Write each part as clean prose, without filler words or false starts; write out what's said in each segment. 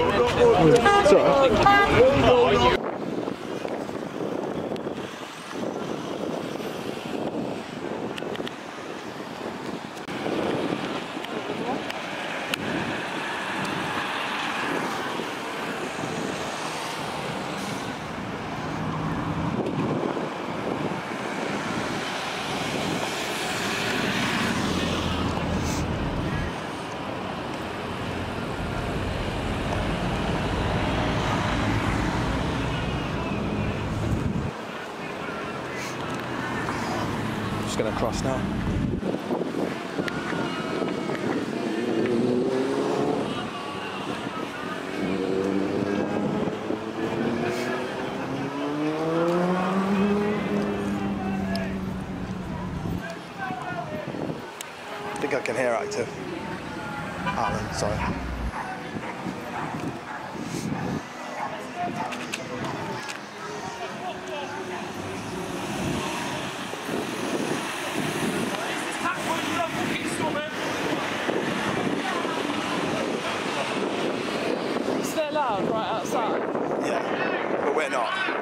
It's alright. Just going to cross now. I think I can hear active. Alan, sorry. Right outside? Yeah, but we're not.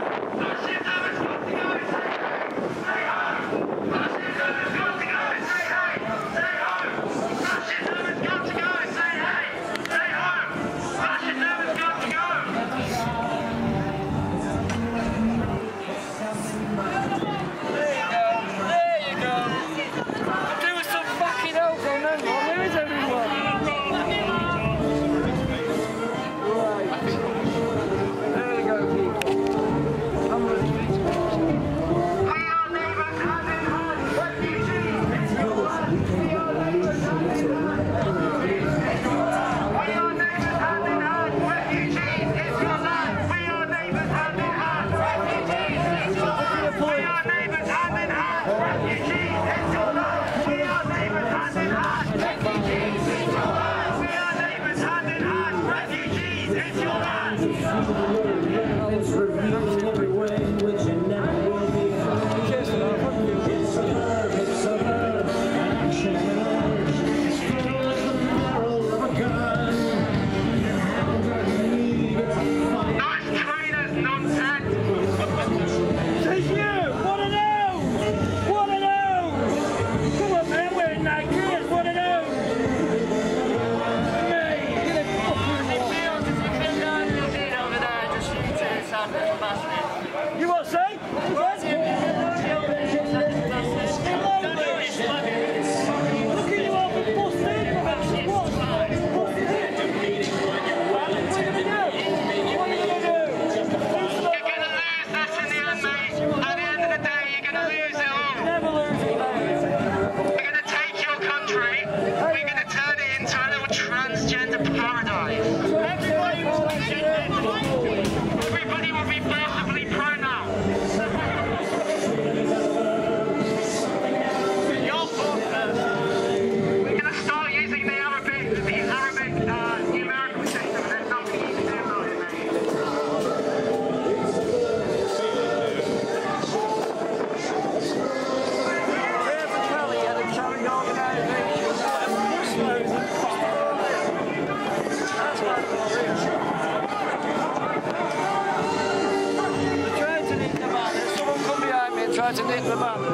Try to nip them up.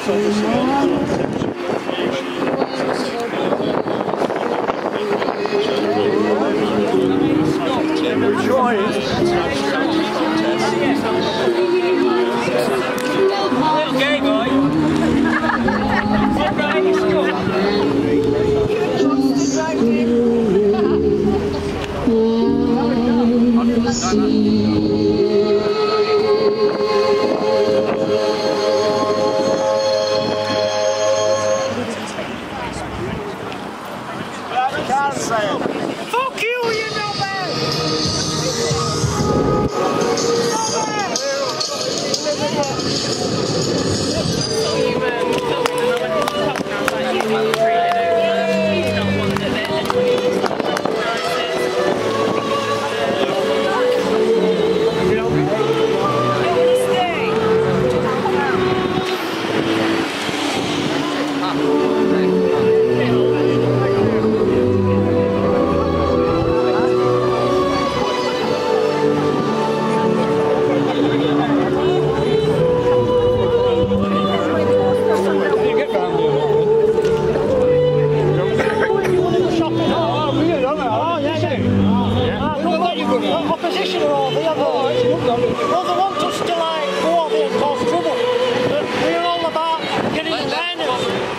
Fuck you, you know man! Opposition are all the other. Well, they want us to like go over there and cause trouble. But we're all about getting awareness.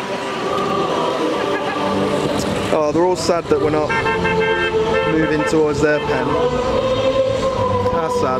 Oh, they're all sad that we're not moving towards their pen. That's sad.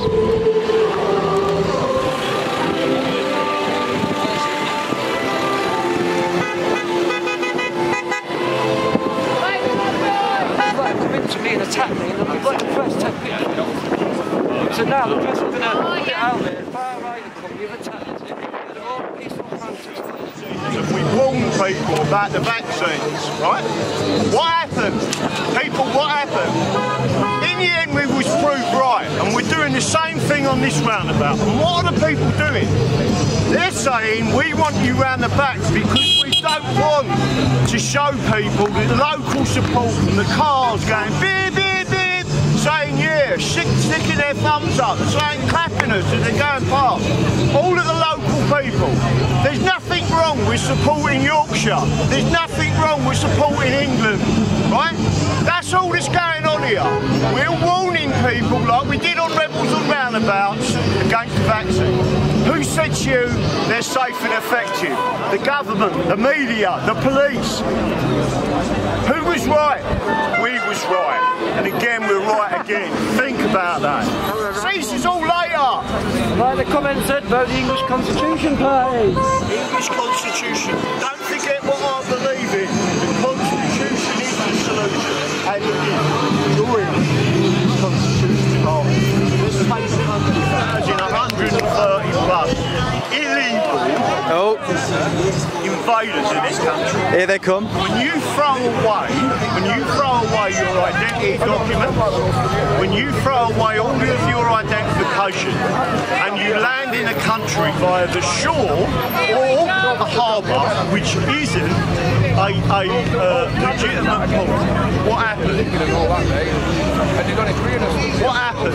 To me and attack me, and I'd like to first take pictures. So now the press are going to put it out there, far right and come, you've attacked it. They're all peaceful protesters. We warn people about the vaccines, right? What happened? People, what happened? In the end, we was proved right, and we're doing the same thing on this roundabout. And what are the people doing? They're saying we want you round the back because we don't want to show people the local support from the cars going beep, beep, beep, saying yeah, sticking their thumbs up, saying clapping us as they're going past. All of the local people. There's nothing wrong with supporting Yorkshire. There's nothing wrong with supporting England, right? That's all that's going on here. We're warning people like we did on Rebels on Roundabouts against the vaccine. Who said to you they're safe and effective? The government, the media, the police. Who was right? We was right. And again, we're right again. Think about that. See, this is all later. Like the comment said about the English Constitution Party. English Constitution. Don't forget what I believe in. The Constitution is the solution. And it is. Join the English Constitution Party. Let's take 130 plus illegal invaders in this country. Here they come. When you throw away your identity document, when you throw away all of your identification, and you land in a country via the shore or the harbour, which isn't a legitimate port, what happened? What happened?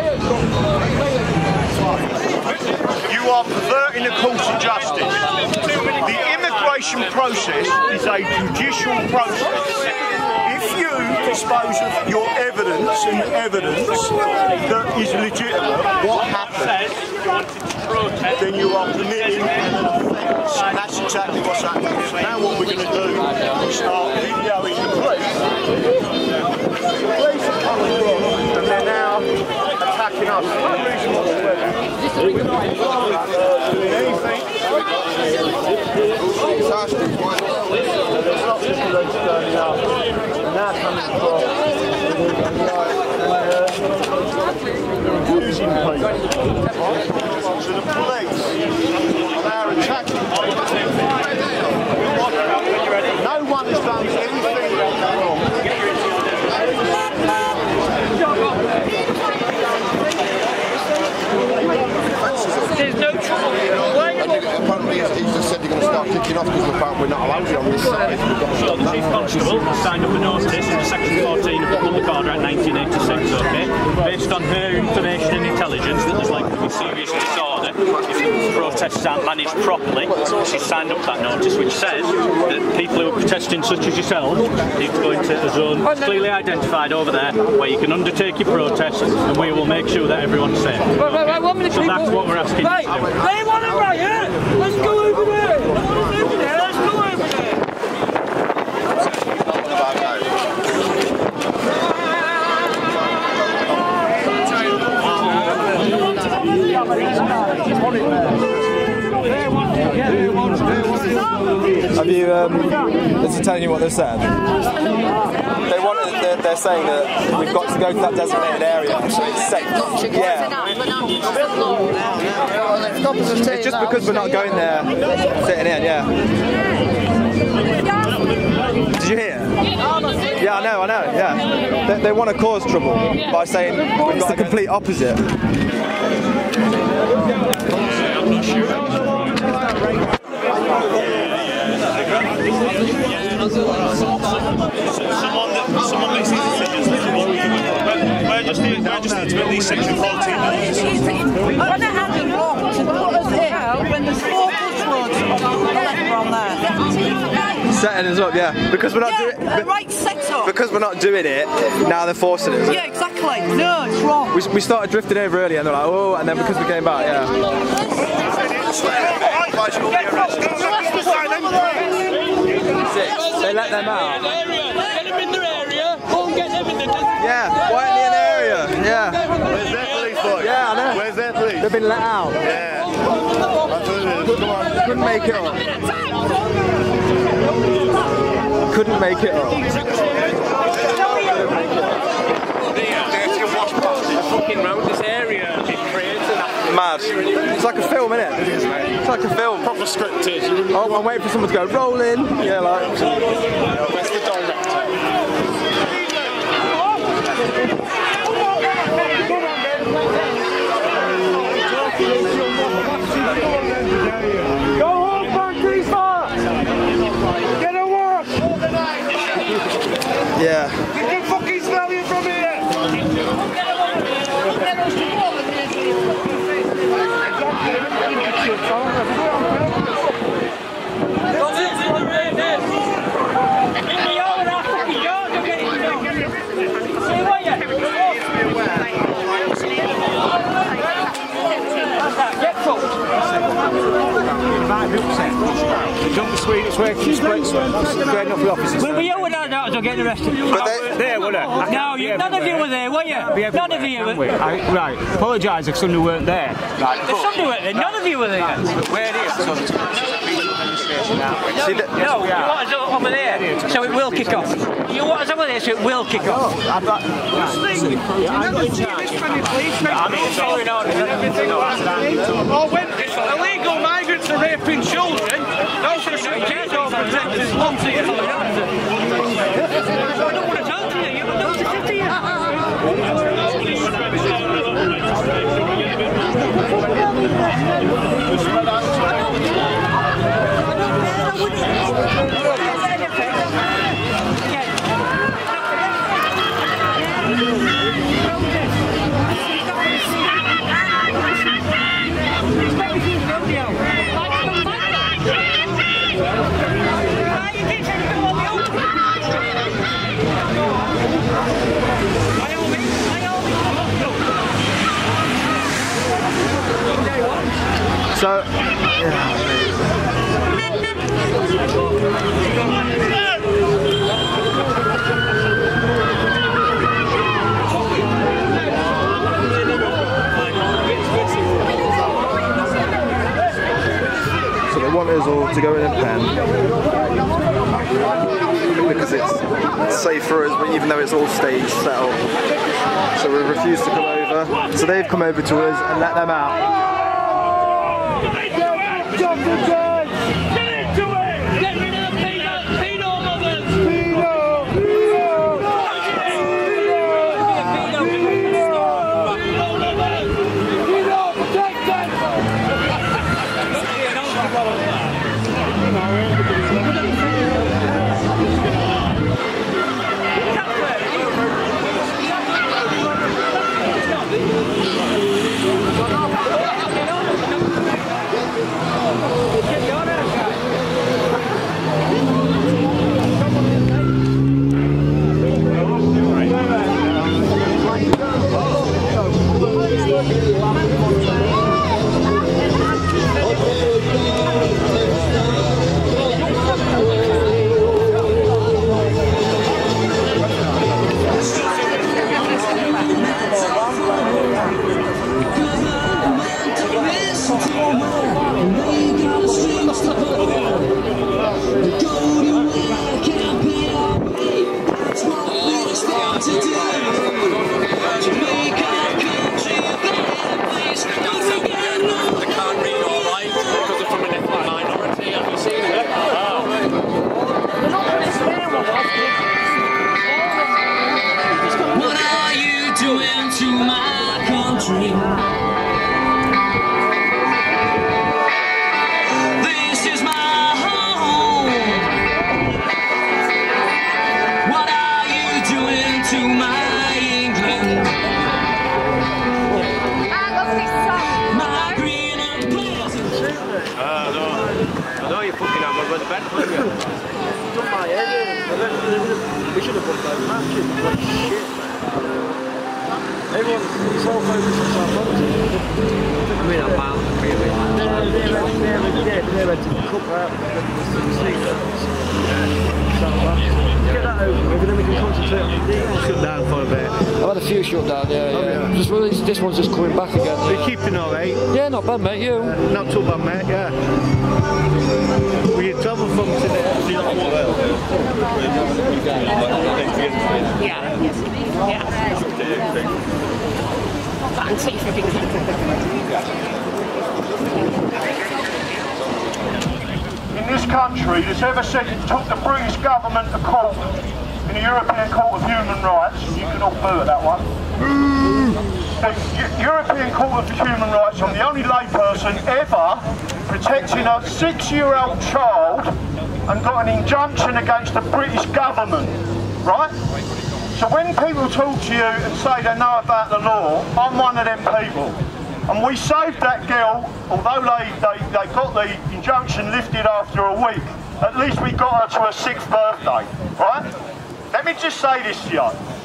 You are perverting the course of justice. The immigration process is a judicial process. If you dispose of your evidence and evidence that is legitimate, what happens? Then you are committing an offence. And that's exactly what's happening. So now what we're going to do is start videoing the police. The police are coming along and they're now attacking us. No reason whatsoever. Doing anything. There's lots of police turning up. And now coming across. Confusing people. So the police are attacking people. No one has done anything wrong. There's no trouble here. Apparently, he's just said you're going to start. start kicking off because we're not allowed to on this side. So the Chief Constable signed up a notice in Section 14 of the Public Order Act 1986, okay? Based on her information and intelligence that there's likely to be serious disorder if protests aren't managed properly, she signed up that notice which says that people who are protesting, such as yourselves, need to go into a zone clearly identified over there where you can undertake your protest and we will make sure that everyone's safe. Right, 1 minute, so that's what we're asking you to do. They want a riot! Let's go over there! Let's go over there! Have you, is he telling you what they've said? They're saying that we've got to go to that designated area so it's safe. Yeah. It's just because we're not going there, sitting in, yeah. Did you hear? Yeah, I know, yeah. They want to cause trouble by saying it's the complete opposite. Someone makes these decisions. We're just here to at least Section 14 notices. When it happened, when there's 4 bus roads on there. Setting us up, yeah. Because we're not doing it. Right set up. Because we're not doing it, now they're forcing us. Yeah, exactly. No, it's wrong. We started drifting over earlier and they're like, oh, and then because we came back, yeah. They let them out. Get them in their area. Go and get them in the Yeah, quietly in the area. Yeah. Where's their police boy? Yeah, I know. Where's their police? They've been let out. Yeah. That's what it is. Come on. Couldn't make it up. Couldn't make it up. Fucking round this area, Mad. It's like a film, isn't it? It's like a film. Proper scripted. Oh, I'm waiting for someone to go, roll in. Yeah, like. Where's the director? Go home, Berkeley, get a work! Yeah. You can fucking smell you from here! Don't be sweet, it's where she's spreading off the officers. Were you were there to get arrested? There, were they? No, none of you were there, were you? None of you were there. Right, apologise if somebody weren't there. Right, If somebody weren't there, none of you were there. we're here, so No, you want us over there, so it will kick off. You want us over there, so it will kick off. I've got... Or when illegal migrants are raping children, those are the kids all protected. I don't want to talk to you, you want to sit to you. So, yeah. So they want us all to go in a pen because it's safe for us, but even though it's all staged, set up. So we refuse to come over. So they've come over to us and let them out. We should have put those matches. What shit, man. Everyone's so focused on Southampton. I mean, I'm bound to be they're to cook out get that over with, and then we can concentrate on the deal. Shut down for a bit. I've had a few shut down, yeah. Just really, this one's just coming back again. Are you keeping alright? Yeah, not bad, mate. You? Not too bad, mate, yeah. Will you travel from today? Fancy for being In this country, that's ever said it took the British government to court in the European Court of Human Rights, you can all boo at that one. The European Court of Human Rights, I'm the only layperson ever protecting a 6-year-old child and got an injunction against the British government, right? So when people talk to you and say they know about the law, I'm one of them people. And we saved that girl, although they got the injunction lifted after a week, at least we got her to her 6th birthday, right? Let me just say this to you.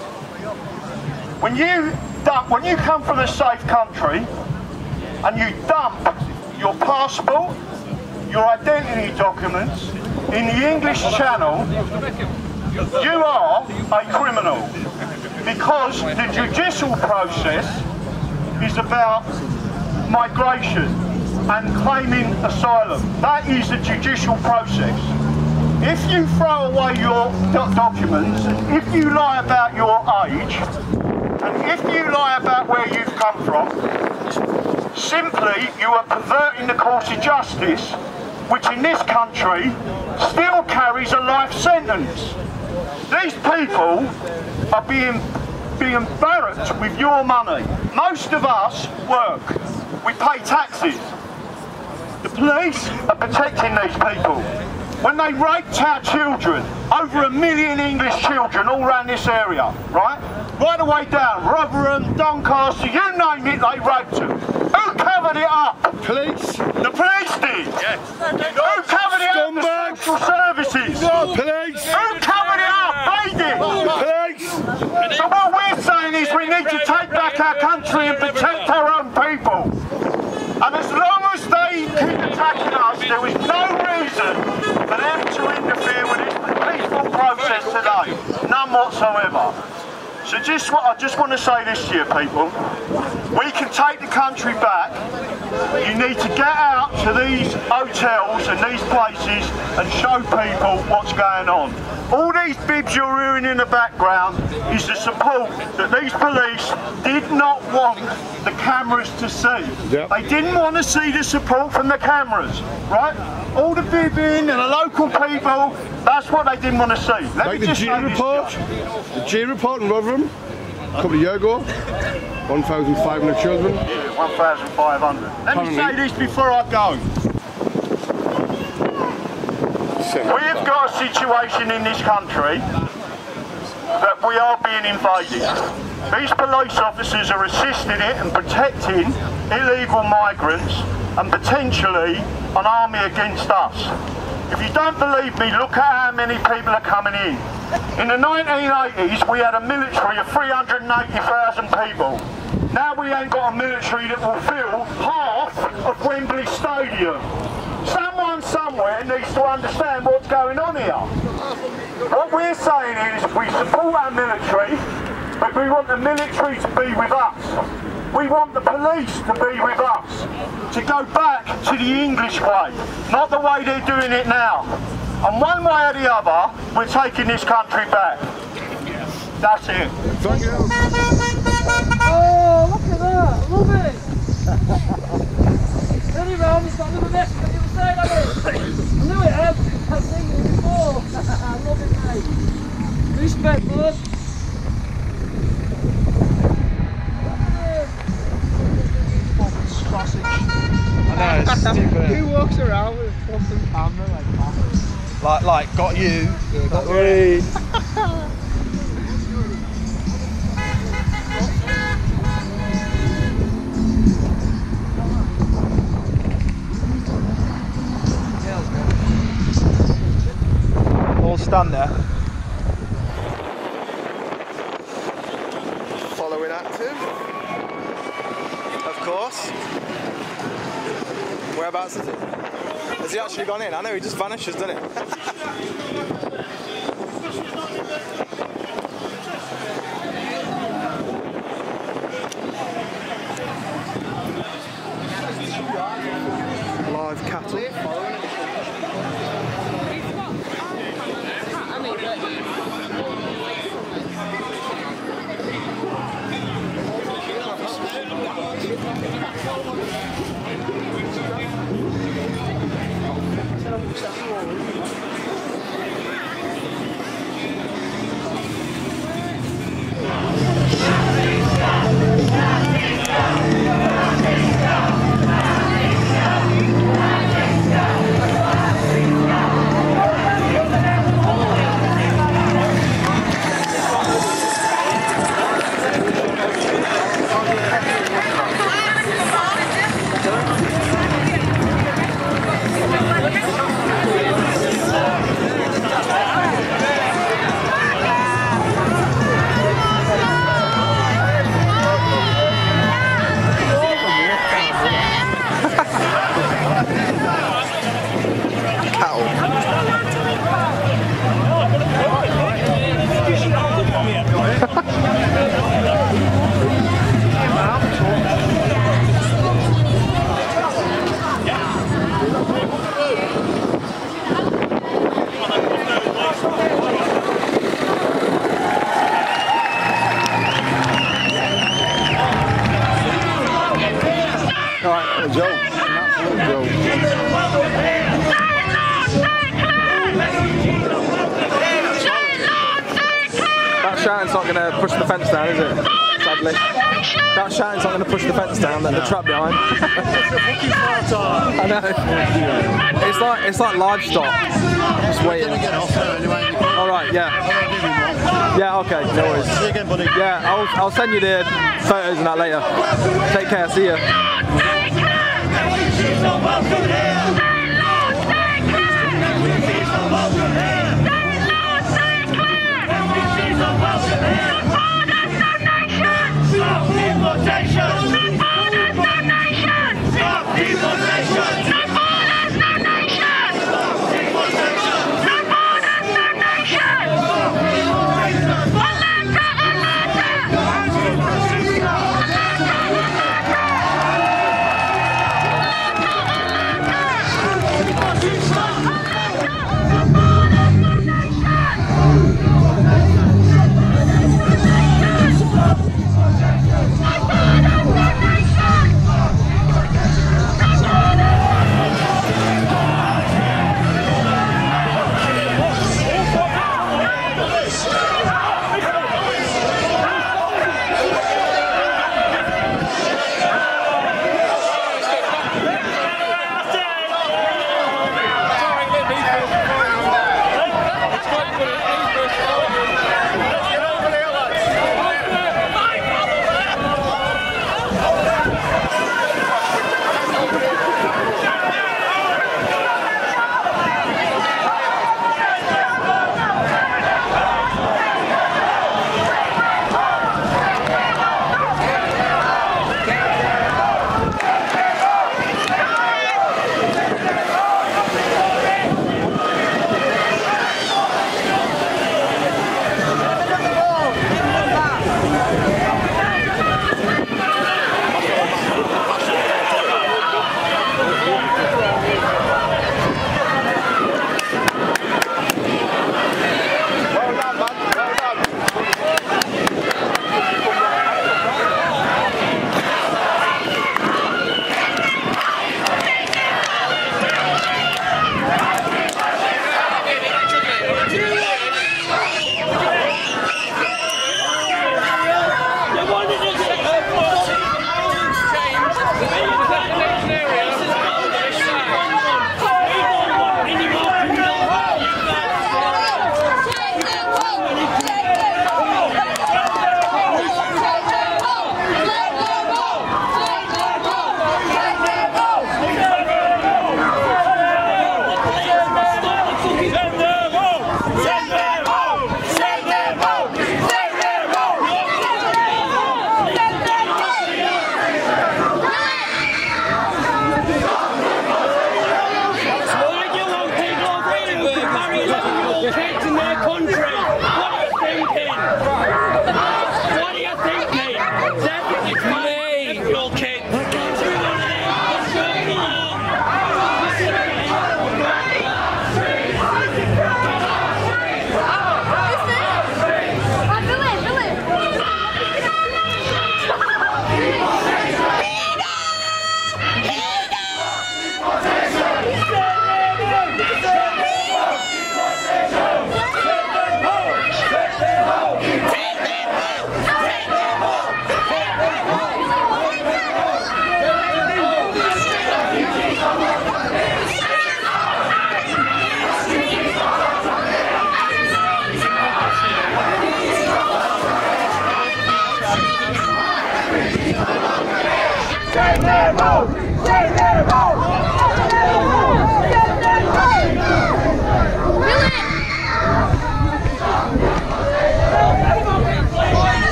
When you come from a safe country and you dump your passport, your identity documents in the English Channel, you are a criminal, because the judicial process is about migration and claiming asylum. That is the judicial process. If you throw away your documents, if you lie about your age, and if you lie about where you've come from, simply you are perverting the course of justice, which in this country still carries a life sentence. These people are being barracked with your money. Most of us work. We pay taxes. The police are protecting these people. When they raped our children, over 1 million English children all around this area, right? Right the way down, Rotherham, Doncaster, you name it, they raped them. Who covered it up? Police. The police did. Yes. Who covered it up? The social services. Police. Who covered it up? They did. Police. So what we're saying is we need to take back our country and protect our own people. And as long as they keep attacking us, there is no reason for them to interfere with this peaceful process today. None whatsoever. So I just want to say this to you people. We can take the country back. You need to get out to these hotels and these places and show people what's going on. All these bibs you're hearing in the background is the support that these police did not want the cameras to see. Yep. They didn't want to see the support from the cameras, right? All the bibbing and the local people, that's what they didn't want to see. Like the G report? The G report in Rotherham, a couple of years ago, 1,500 children. Yeah, 1,500. Let me say this before I go. We've got a situation in this country that we are being invaded. These police officers are assisting it and protecting illegal migrants and potentially an army against us. If you don't believe me, look at how many people are coming in. In the 1980s, we had a military of 380,000 people. Now we ain't got a military that will fill half of Wembley Stadium. Someone somewhere needs to understand what's going on here. What we're saying is we support our military, but we want the military to be with us. We want the police to be with us, to go back to the English way, not the way they're doing it now. And one way or the other, we're taking this country back. That's it. Thank you. Oh, look at that! Love it! Turn it round, it's got another nest on the other side of it! I knew it, Ed! I've seen it before! I love it, mate! Respect, bud! I know, it's stupid. Who walks around with a fucking camera like that? Like, got you. Yeah, got Wait. All stand there. Following active. Of course. Whereabouts is it? Has he actually gone in? I know he just vanishes, doesn't it? Live cattle. Shouting's not going to push the fence down, is it? Sadly. That shouting's not going to push the fence down, then the trap behind. I know. It's like livestock. Just waiting. Alright, yeah. Yeah, okay, no worries. See you again, buddy. Yeah, I'll send you the photos and that later. Take care, see ya.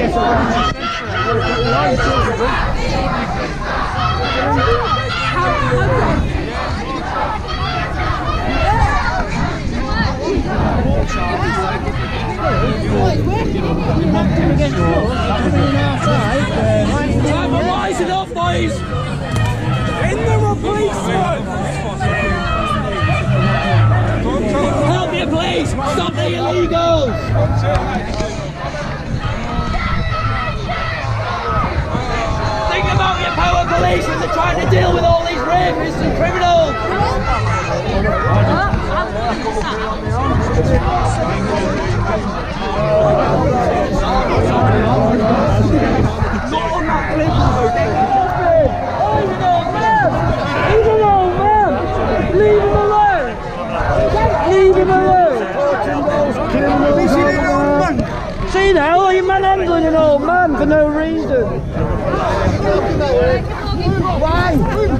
Rise it up, boys! In the replacement! Help me, please! Stop the illegals! Think about your power police when they're trying to deal with all these rapists and criminals! Not on that cliff! Leave him alone, man! Leave him alone! Leave him alone! See now, are you manhandling an old man for no reason? Why?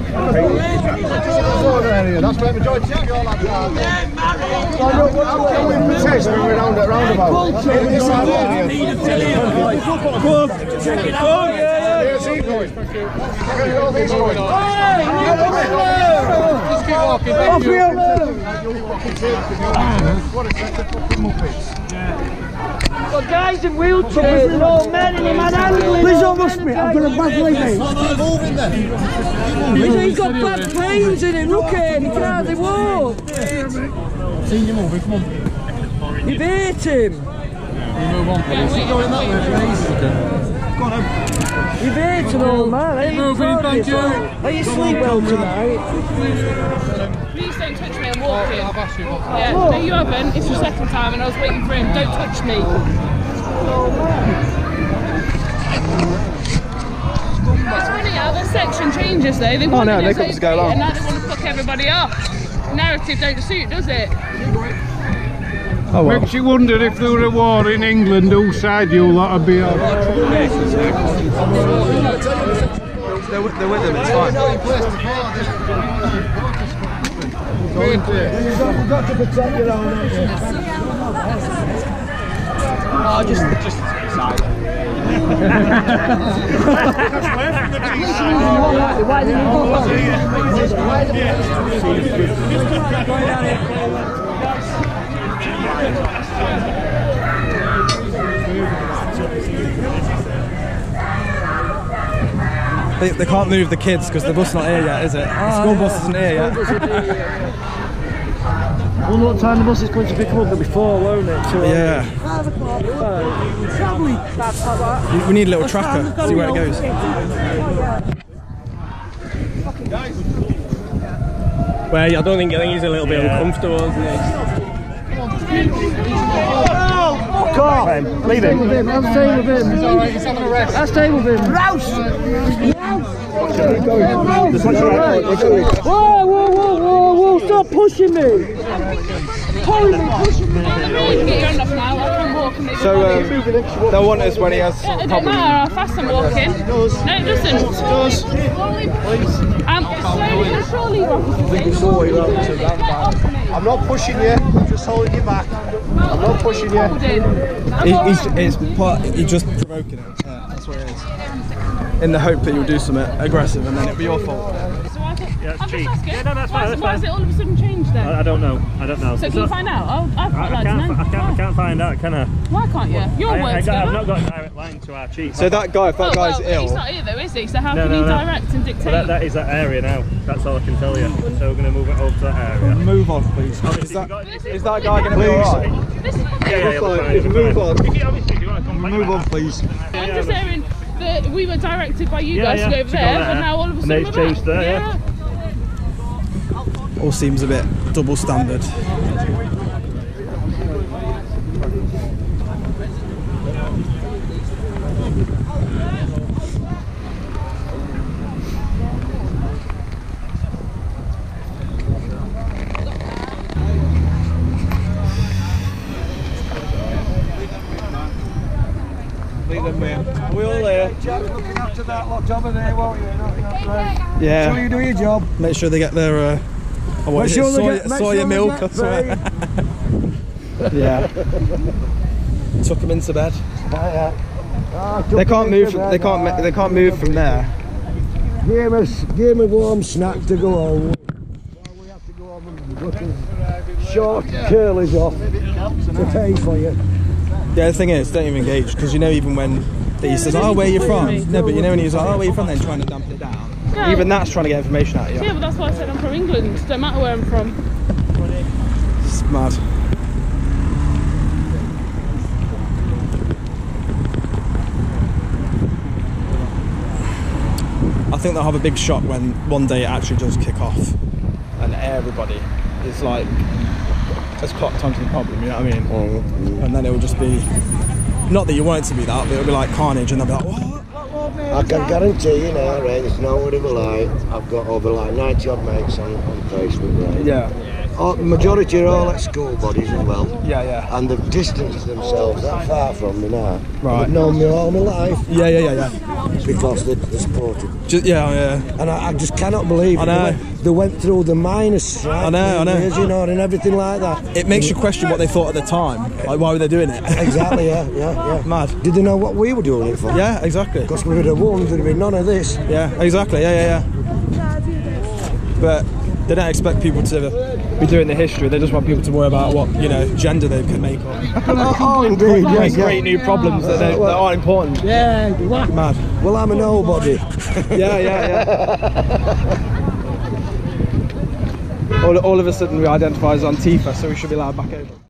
That's where majority of your lads are. How can we protest when we're around at roundabout? Check it out! Here's these boys. Look at all these boys. Just keep walking. Off you alone! What a set of fucking muppets. Got guys in wheelchairs and old men in him handling. Please don't rush me, I've got a bad leg, mate. Moving then. He's got bad pains in him, look at him, he can hardly walk. Seen you moving, come on. You've hit him. You move on, please. You're going that way, please. Go on, You've hit an old man, ain't you? thank you. Are you sleep well tonight? Please don't touch me, I'm walking. Yeah, no you haven't, it's the second time and I was waiting for him, don't touch me. It's funny how the section changes though, they want no, they come to go along. and now they want to fuck everybody off. Narrative don't suit, does it? Oh well. Makes you wonder if there were a war in England, whose side you lot would be on. They're with them, it's fine. You've got to protect your own. Oh, just side. They can't move the kids because the bus not here yet, is it? The school bus isn't here yet. I wonder what time the bus is going to pick them up, it'll be 4, won't it? Yeah. We need a little tracker, see where it goes. Well, I think he's a little bit uncomfortable, isn't he? Fuck off! Leave him. I'll stay with him. He's alright, he's having a rest. I'll stay with him. Rouse! Whoa, stop pushing me! So they'll want us when he has It doesn't matter how fast I'm walking. No, it doesn't. It does. Slowly, surely, I'm not pushing you, I'm just holding you back. I'm not pushing you. He's just provoking it. That's what it is. In the hope that you'll do something aggressive and then it'll be your fault. Yeah, it's cheap. Yeah, no, that's fine. Why has it all of a sudden changed then? I don't know. So can you find out? I'd quite like to know. I can't find out, can I? Why can't you? You're I've not got a direct line to our chief. So that guy, if that guy's ill... He's not here though, is he? So how can he direct and dictate? Well, that is that area now. That's all I can tell you. So we're going to move it over to that area. Move on, please. Is that guy going to be alright? Yeah, move on. Move on, please. I'm just hearing that we were directed by you guys to go over there, but now all of a sudden it's changed there, yeah. All seems a bit double standard. Leave them, mate. Are we all there? Looking after that lot job in there, won't you? Yeah. Make sure you do your job. Make sure they get their soya milk, I swear. Yeah. Took them into bed. They can't move. They can't move from there. Give me warm snack to go home. We have to go home and put his short curlies off to pay for you. Yeah, the thing is, don't even engage, because you know, even when he says, "Oh, where are you from?" No, but you know when he's like, "Oh, where are you from?" Then trying to dampen it down. Yeah. Even that's trying to get information out of you. Yeah, but that's why I said I'm from England. Don't matter where I'm from. It's mad. I think they'll have a big shock when one day it actually does kick off and everybody is like, has clocked onto the problem, you know what I mean? And then it will just be, not that you want it to be that, but it'll be like carnage, and they'll be like, what? I can guarantee you now, right, it's not what it will lie. I've got over like 90 odd mates on Facebook, right? Yeah. Majority are all at school buddies as well. Yeah, yeah. And they've distanced themselves that far from me now. Right. They've known me all my life. Yeah. Because they're supported. Yeah. And I just cannot believe it. They went through the miners' strike. I know. Years, you know, and everything like that. It makes you question what they thought at the time. Like, why were they doing it? Exactly, yeah. Mad. Did they know what we were doing it for? Yeah, exactly. Because we would have won, there'd have been none of this. Yeah, exactly, yeah. But they don't expect people to be doing the history, they just want people to worry about what, you know, gender they can make up. Oh, indeed, yeah. Create new problems that aren't important. Yeah, mad. Well, I'm a nobody. Yeah. All of a sudden we identify as Antifa, so we should be allowed back over.